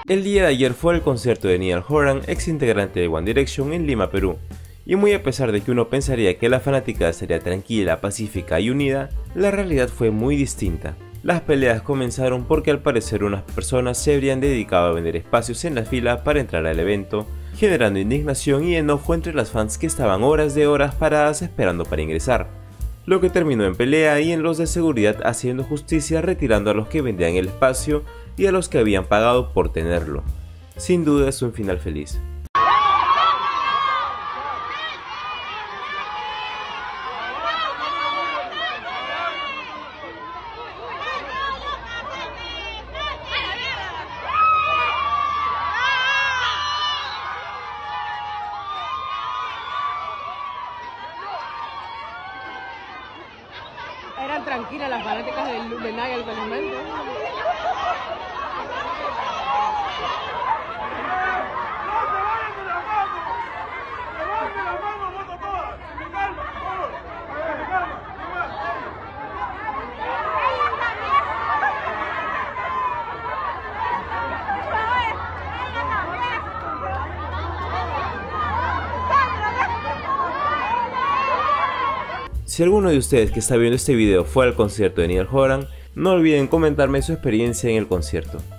El día de ayer fue el concierto de Niall Horan, ex integrante de One Direction, en Lima, Perú. Y muy a pesar de que uno pensaría que la fanática sería tranquila, pacífica y unida, la realidad fue muy distinta. Las peleas comenzaron porque al parecer unas personas se habrían dedicado a vender espacios en la fila para entrar al evento, generando indignación y enojo entre las fans que estaban horas de horas paradas esperando para ingresar, lo que terminó en pelea y en los de seguridad haciendo justicia retirando a los que vendían el espacio y a los que habían pagado por tenerlo. Sin duda es un final feliz. Eran tranquilas las fanáticas de Niall con el momento. Si alguno de ustedes que está viendo este video fue al concierto de Niall Horan, no olviden comentarme su experiencia en el concierto.